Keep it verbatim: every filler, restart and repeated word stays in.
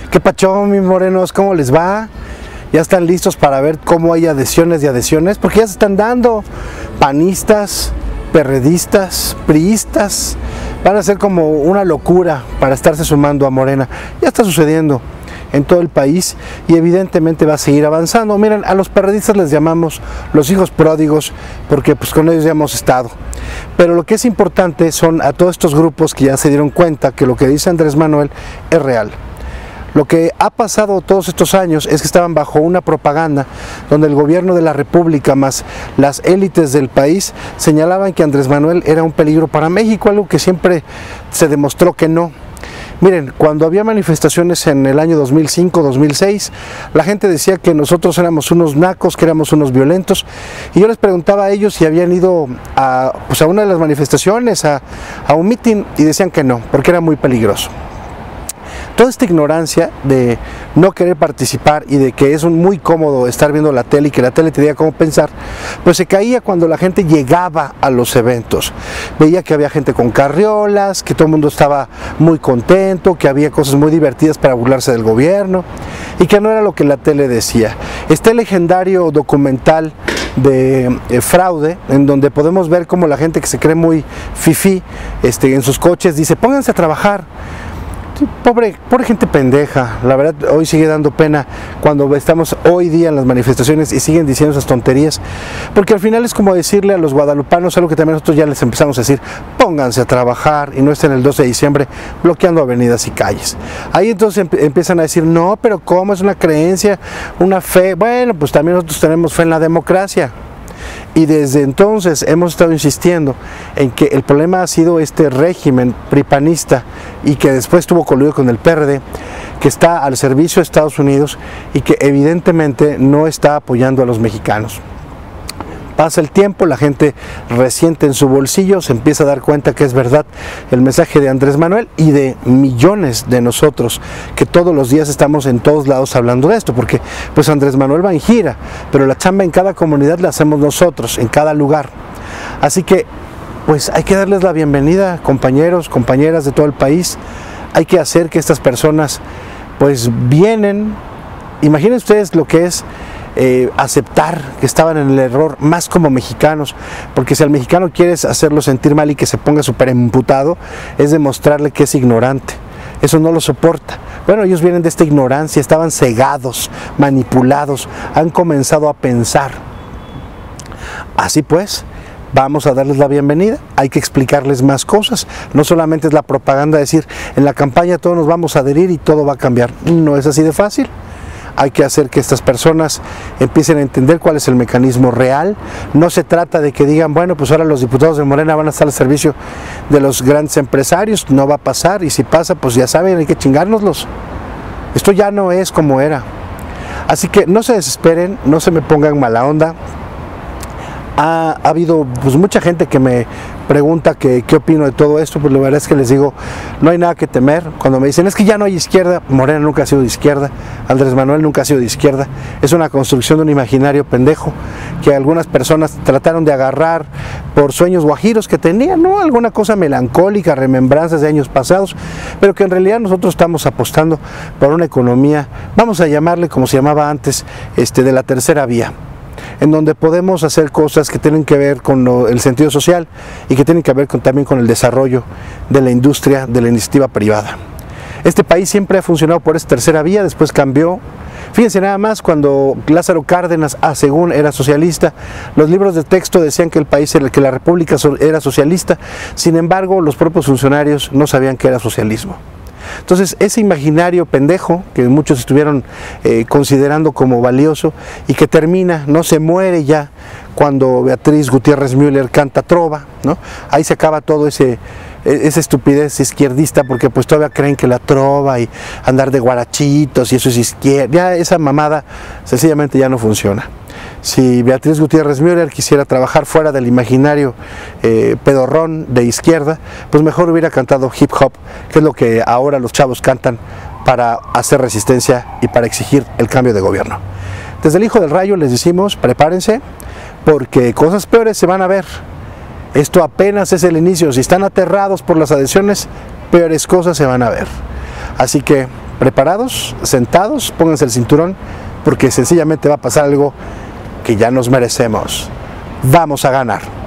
¿Qué pacho, mis morenos? ¿Cómo les va? ¿Ya están listos para ver cómo hay adhesiones y adhesiones? Porque ya se están dando panistas, perredistas, priistas. Van a ser como una locura para estarse sumando a Morena. Ya está sucediendo en todo el país y evidentemente va a seguir avanzando. Miren, a los perredistas les llamamos los hijos pródigos porque pues con ellos ya hemos estado. Pero lo que es importante son a todos estos grupos que ya se dieron cuenta que lo que dice Andrés Manuel es real. Lo que ha pasado todos estos años es que estaban bajo una propaganda donde el gobierno de la República más las élites del país señalaban que Andrés Manuel era un peligro para México, algo que siempre se demostró que no. Miren, cuando había manifestaciones en el año dos mil cinco, dos mil seis, la gente decía que nosotros éramos unos nacos, que éramos unos violentos, y yo les preguntaba a ellos si habían ido a, pues a una de las manifestaciones, a, a un mitin, y decían que no, porque era muy peligroso. Toda esta ignorancia de no querer participar y de que es un muy cómodo estar viendo la tele y que la tele te diga cómo pensar, pues se caía cuando la gente llegaba a los eventos. Veía que había gente con carriolas, que todo el mundo estaba muy contento, que había cosas muy divertidas para burlarse del gobierno y que no era lo que la tele decía. Este legendario documental de eh, fraude, en donde podemos ver cómo la gente que se cree muy fifí este, en sus coches dice, pónganse a trabajar. Pobre, pobre gente pendeja, la verdad hoy sigue dando pena cuando estamos hoy día en las manifestaciones y siguen diciendo esas tonterías, porque al final es como decirle a los guadalupanos algo que también nosotros ya les empezamos a decir, pónganse a trabajar y no estén el doce de diciembre bloqueando avenidas y calles. Ahí entonces empiezan a decir, no, pero ¿cómo? Es una creencia, una fe. Bueno, pues también nosotros tenemos fe en la democracia. Y desde entonces hemos estado insistiendo en que el problema ha sido este régimen pripanista y que después estuvo coludido con el P R D, que está al servicio de Estados Unidos y que evidentemente no está apoyando a los mexicanos. Pasa el tiempo, la gente resiente en su bolsillo, se empieza a dar cuenta que es verdad el mensaje de Andrés Manuel y de millones de nosotros que todos los días estamos en todos lados hablando de esto, porque pues Andrés Manuel va en gira, pero la chamba en cada comunidad la hacemos nosotros, en cada lugar. Así que pues hay que darles la bienvenida, compañeros, compañeras de todo el país. Hay que hacer que estas personas pues vienen, imaginen ustedes lo que es Eh, aceptar que estaban en el error, más como mexicanos, porque si al mexicano quieres hacerlo sentir mal y que se ponga súper emputado, es demostrarle que es ignorante. Eso no lo soporta. Bueno, ellos vienen de esta ignorancia, estaban cegados, manipulados, han comenzado a pensar. Así pues, vamos a darles la bienvenida, hay que explicarles más cosas, no solamente es la propaganda de decir, en la campaña todos nos vamos a adherir y todo va a cambiar. No es así de fácil. Hay que hacer que estas personas empiecen a entender cuál es el mecanismo real. No se trata de que digan, bueno, pues ahora los diputados de Morena van a estar al servicio de los grandes empresarios. No va a pasar, y si pasa, pues ya saben, hay que chingárnoslos. Esto ya no es como era. Así que no se desesperen, no se me pongan mala onda. Ha, ha habido pues mucha gente que me pregunta que, qué opino de todo esto, pues la verdad es que les digo, no hay nada que temer. Cuando me dicen, es que ya no hay izquierda, Morena nunca ha sido de izquierda, Andrés Manuel nunca ha sido de izquierda, es una construcción de un imaginario pendejo que algunas personas trataron de agarrar por sueños guajiros que tenían, ¿no? Alguna cosa melancólica, remembranzas de años pasados, pero que en realidad nosotros estamos apostando por una economía, vamos a llamarle como se llamaba antes, este, de la tercera vía, en donde podemos hacer cosas que tienen que ver con lo, el sentido social y que tienen que ver con, también con el desarrollo de la industria, de la iniciativa privada. Este país siempre ha funcionado por esta tercera vía, después cambió. Fíjense nada más, cuando Lázaro Cárdenas, ah, según era socialista, los libros de texto decían que el país, que la república era socialista, sin embargo los propios funcionarios no sabían que era socialismo. Entonces ese imaginario pendejo que muchos estuvieron eh, considerando como valioso y que termina, no se muere ya cuando Beatriz Gutiérrez Müller canta trova, ¿no? Ahí se acaba todo ese esa estupidez izquierdista, porque pues todavía creen que la trova y andar de guarachitos y eso es izquierda, ya esa mamada sencillamente ya no funciona. Si Beatriz Gutiérrez Müller quisiera trabajar fuera del imaginario eh, pedorrón de izquierda, pues mejor hubiera cantado hip hop, que es lo que ahora los chavos cantan para hacer resistencia y para exigir el cambio de gobierno. Desde el Hijo del Rayo les decimos, prepárense, porque cosas peores se van a ver. Esto apenas es el inicio. Si están aterrados por las adhesiones, peores cosas se van a ver. Así que preparados, sentados, pónganse el cinturón, porque sencillamente va a pasar algo que ya nos merecemos. Vamos a ganar.